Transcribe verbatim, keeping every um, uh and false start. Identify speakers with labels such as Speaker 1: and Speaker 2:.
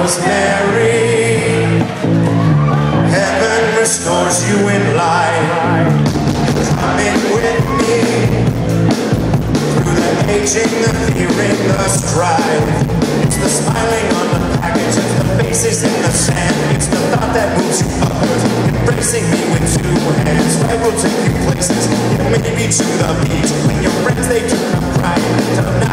Speaker 1: Rosemary, heaven restores you in life. Come in with me through the aging, the fearing, the strife. It's the smiling on the package, it's the faces in the sand. It's the thought that moves you upwards, embracing me with two hands. I will take you places, yeah, maybe to the beach, when your friends they do come crying.